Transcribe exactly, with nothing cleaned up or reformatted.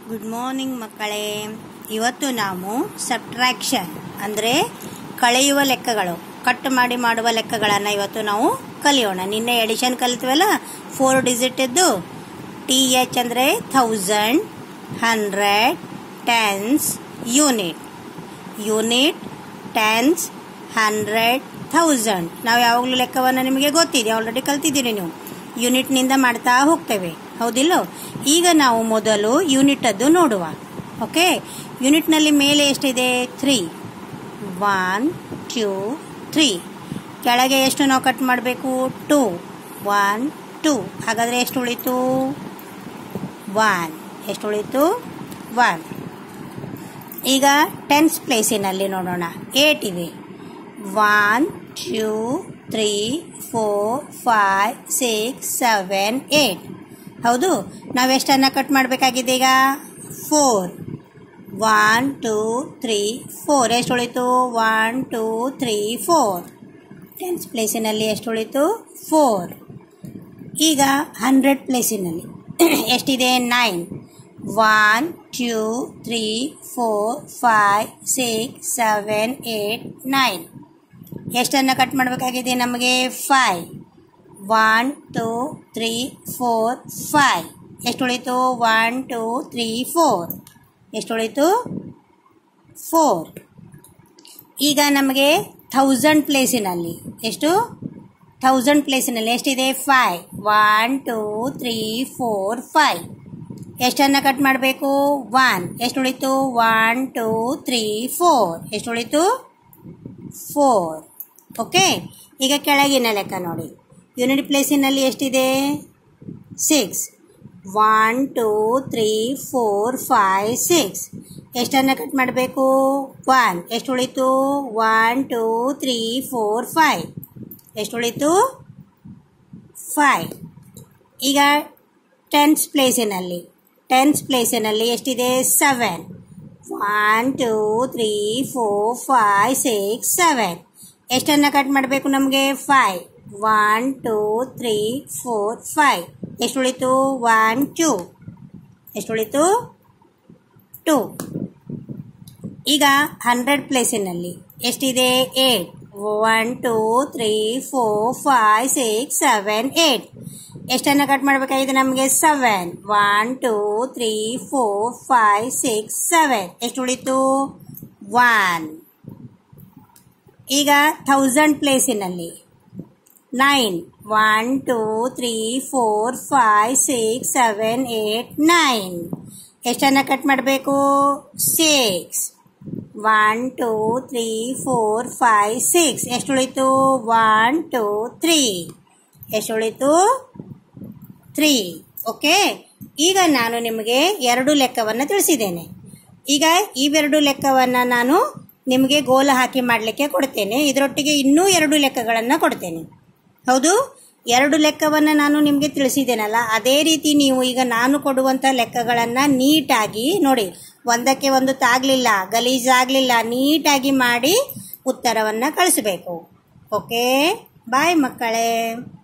Good morning ಮಕ್ಕಳೇ. ಇವತ್ತು ನಾವು ಸಬ್ಟ್ರಾಕ್ಷನ್ ಅಂದರೆ ಕಳೆಯುವ ಲೆಕ್ಕಗಳು, ಕಟ್ ಮಾಡಿ ಮಾಡುವ ಲೆಕ್ಕಗಳನ್ನು ಇವತ್ತು ನಾವು ಕಲಿಯೋಣ. ನಿನ್ನೆ ಎಡಿಷನ್ ಕಲಿತ್ವಲ್ಲ, ಫೋರ್ ಡಿಜಿಟ್ ಇದ್ದು. ಟಿ ಎಚ್ ಅಂದರೆ thousand, hundred, tens, unit. Unit, tens, hundred, thousand. ನಾವು ಯಾವಾಗಲೂ ಲೆಕ್ಕವನ್ನು ನಿಮಗೆ ಗೊತ್ತಿದೆ, ಆಲ್ರೆಡಿ ಕಲ್ತಿದ್ದೀರಿ ನೀವು. ಯೂನಿಟ್ನಿಂದ ಮಾಡ್ತಾ ಹೋಗ್ತೇವೆ, ಹೌದಿಲ್ಲೋ? ಈಗ ನಾವು ಮೊದಲು ಯೂನಿಟ್ ಅದು ನೋಡುವ. ಓಕೆ, ಯೂನಿಟ್ನಲ್ಲಿ ಮೇಲೆ ಎಷ್ಟಿದೆ? ತ್ರೀ. One, two, three. ಕೆಳಗೆ ಎಷ್ಟು ನಾವು ಕಟ್ ಮಾಡಬೇಕು? ಟೂ. One, two. ಹಾಗಾದರೆ ಎಷ್ಟು ಉಳಿತು? ಒನ್. ಎಷ್ಟು ಉಳಿತು? ಒನ್. ಈಗ ಟೆನ್ಸ್ ಪ್ಲೇಸಿನಲ್ಲಿ ನೋಡೋಣ. ಏಟ್ ಇವೆ. One, two, three, four, five, six, seven, eight. ಹೌದು, ನಾವೆಷ್ಟನ್ನು ಕಟ್ ಮಾಡಬೇಕಾಗಿದೆ ಈಗ? Four. One, two, three, four. ಎಷ್ಟು ಉಳಿತು? One, two, three, four. Tens ಪ್ಲೇಸಿನಲ್ಲಿ ಎಷ್ಟು ಉಳಿತು? ಫೋರ್. ಈಗ ಹಂಡ್ರೆಡ್ ಪ್ಲೇಸಿನಲ್ಲಿ ಎಷ್ಟಿದೆ? Nine. One, two, three, four, five, six, seven, eight, nine. ಎಷ್ಟನ್ನು ಕಟ್ ಮಾಡಬೇಕಾಗಿದೆ ನಮಗೆ? Five. One, two, three, four, five. ಎಷ್ಟು ಉಳಿತು? One, two, three, four. ಎಷ್ಟು ಉಳಿತು? ಫೋರ್. ಈಗ ನಮಗೆ ಥೌಸಂಡ್ ಪ್ಲೇಸಿನಲ್ಲಿ ಎಷ್ಟು? ಥೌಸಂಡ್ ಪ್ಲೇಸಿನಲ್ಲಿ ಎಷ್ಟಿದೆ? Five. One, two, three, four, five. ಎಷ್ಟನ್ನು ಕಟ್ ಮಾಡಬೇಕು? ಒನ್. ಎಷ್ಟು ಉಳಿತು? One, two, three, four. ಎಷ್ಟು ಉಳಿತು? ಫೋರ್. ಓಕೆ, ಈಗ ಕೆಳಗಿನ ಲೆಕ್ಕ ನೋಡಿ. ಯೂನಿಟ್ ಪ್ಲೇಸಿನಲ್ಲಿ ಎಷ್ಟಿದೆ? Six. One, two, three, four, five, six. ಎಷ್ಟನ್ನು ಕಟ್ ಮಾಡಬೇಕು? ಒನ್. ಎಷ್ಟು ಉಳಿತು? One, two, three, four, five. ಎಷ್ಟು ಉಳಿತು? ಫೈವ್. ಈಗ ಟೆನ್ಸ್ ಪ್ಲೇಸಿನಲ್ಲಿ ಟೆನ್ಸ್ ಪ್ಲೇಸಿನಲ್ಲಿ ಎಷ್ಟಿದೆ? Seven. One, two, three, four, five, six, seven. ಎಷ್ಟನ್ನು ಕಟ್ ಮಾಡಬೇಕು ನಮಗೆ? Five. One, two, three, four, five. ಎಷ್ಟು ಉಳಿತು? One, two. ಎಷ್ಟು ಉಳಿತು? ಟೂ. ಈಗ ಹಂಡ್ರೆಡ್ ಪ್ಲೇಸಿನಲ್ಲಿ ಎಷ್ಟಿದೆ? Eight. One, two, three, four, five, six, seven, eight. ಎಷ್ಟನ್ನು cut ಮಾಡಬೇಕಾಗಿದೆ ನಮಗೆ? Seven. One, two, three, four, five, six, seven. ಎಷ್ಟು ಉಳಿತು? ಒನ್. ಈಗ ಥೌಸಂಡ್ ಪ್ಲೇಸಿನಲ್ಲಿ nine. One, two, three, four, five, six, seven, eight, nine. ಎಷ್ಟನ್ನು cut ಮಾಡಬೇಕು? Six. One, two, three, four, five, six. ಎಷ್ಟು ಉಳಿತು? One, two, three. ಎಷ್ಟು ಉಳಿತು? ತ್ರೀ. ಓಕೆ, ಈಗ ನಾನು ನಿಮಗೆ ಎರಡು ಲೆಕ್ಕವನ್ನು ತಿಳಿಸಿದ್ದೇನೆ. ಈಗ ಇವೆರಡು ಲೆಕ್ಕವನ್ನು ನಾನು ನಿಮಗೆ ಗೋಲ ಹಾಕಿ ಮಾಡಲಿಕ್ಕೆ ಕೊಡ್ತೇನೆ. ಇದರೊಟ್ಟಿಗೆ ಇನ್ನೂ ಎರಡು ಲೆಕ್ಕಗಳನ್ನು ಕೊಡ್ತೇನೆ. ಹೌದು, ಎರಡು ಲೆಕ್ಕವನ್ನು ನಾನು ನಿಮಗೆ ತಿಳಿಸಿದ್ದೇನಲ್ಲ, ಅದೇ ರೀತಿ ನೀವು ಈಗ ನಾನು ಕೊಡುವಂಥ ಲೆಕ್ಕಗಳನ್ನು ನೀಟಾಗಿ ನೋಡಿ. ಒಂದಕ್ಕೆ ಒಂದು ತಾಗಲಿಲ್ಲ, ಗಲೀಜಾಗಲಿಲ್ಲ, ನೀಟಾಗಿ ಮಾಡಿ ಉತ್ತರವನ್ನು ಕಳಿಸಬೇಕು. ಓಕೆ, ಬಾಯ್ ಮಕ್ಕಳೇ.